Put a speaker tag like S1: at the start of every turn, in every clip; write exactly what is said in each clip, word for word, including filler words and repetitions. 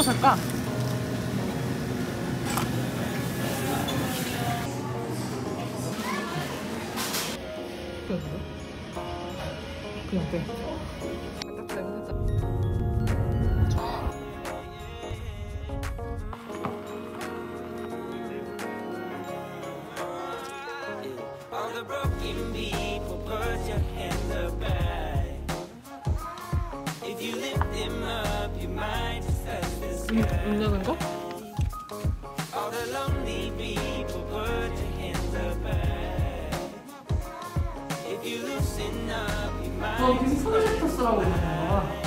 S1: 거 살까? 그냥 빼. 웃는 거? 너 계속 손을 쓰라고 그러는 거야.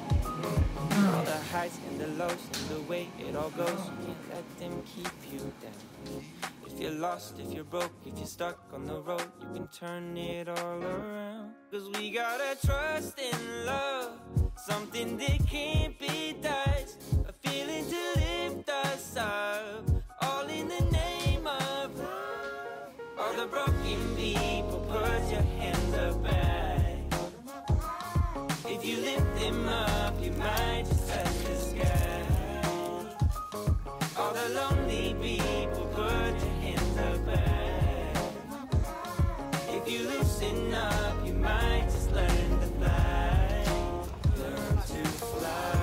S2: If you're lost, if you're broke, if you're stuck on the road, you can turn it all around. Cause we gotta trust in love, something that can't be touched, a feeling to lift us up, all in the name of love. All the broken people, put your hands up high. If you lift them up, you might just touch the sky. All the lonely people, put your hands up high. If you loosen up, you might just learn to fly. Learn to fly.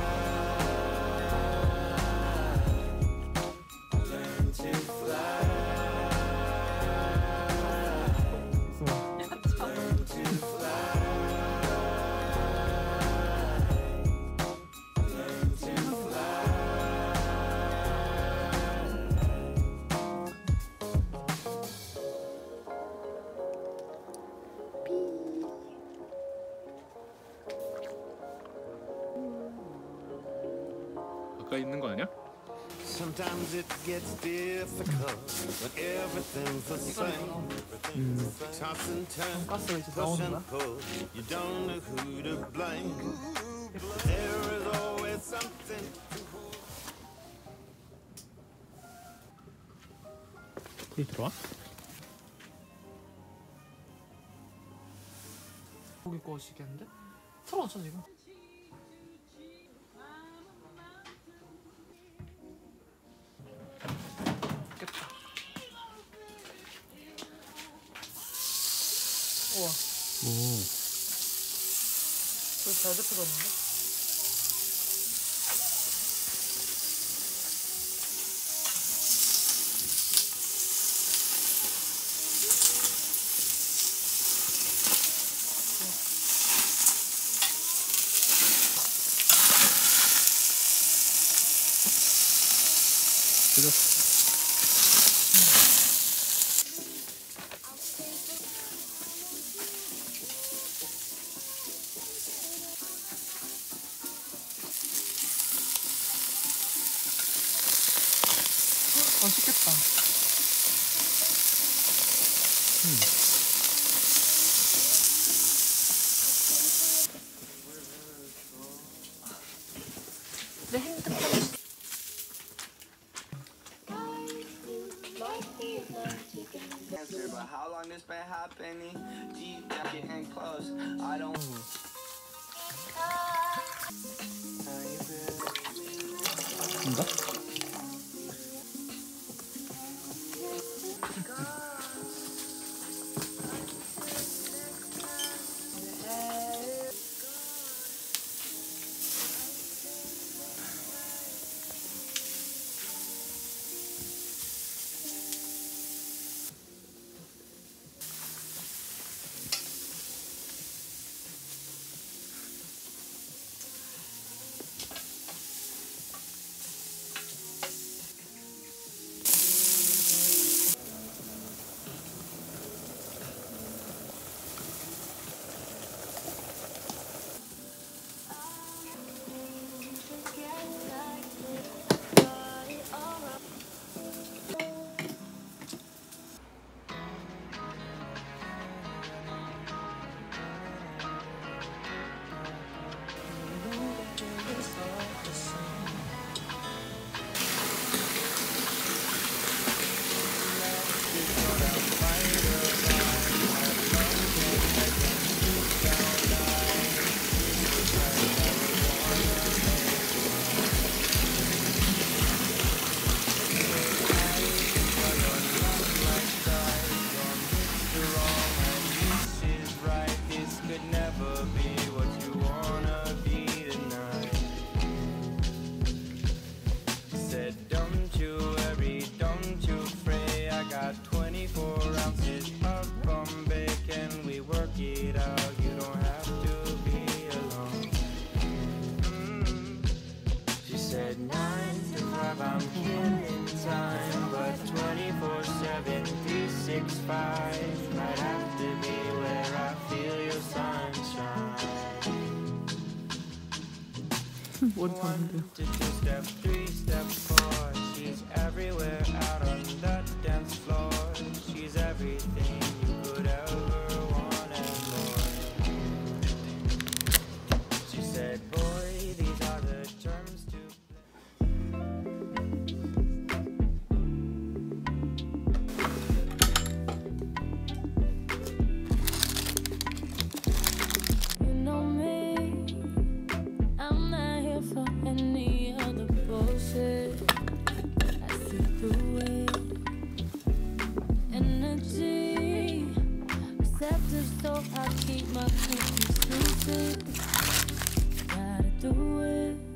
S2: Learn to fly. Learn to fly. Learn to fly.
S3: 가까이 있는 거 아니야?
S4: Sometimes it gets difficult when everything's the same. Toss and turn, push and pull. You don't know who to blame. There is always something to hold.
S3: 거기 들어와?
S1: 고기 구워지겠는데? 틀어놓자 지금. 됐다. 우와.
S3: 오.
S1: 불 잘 잡혀졌는데?
S3: 뜯었어.
S1: 맛있겠다.
S3: 음.
S1: 내 핸드폰.
S2: But how long this been happening? Deep down, getting close. I don't.
S3: 인가?
S2: is up from bacon. We work it out. You don't have to be alone. Mm. She said nine to five, I'm killing time, but twenty-four seven, three sixty-five might have to be where I feel your sunshine.
S1: 머리
S2: One
S1: 닿는데요.
S2: to two, step three, step four. She's everywhere out on the dance floor. She's everything you could ever want and more. She said, boy, these are the terms to
S5: You know me, I'm not here for any other bullshit. I see through it. Energy, receptive, so I keep my cookies lucid. Gotta do it.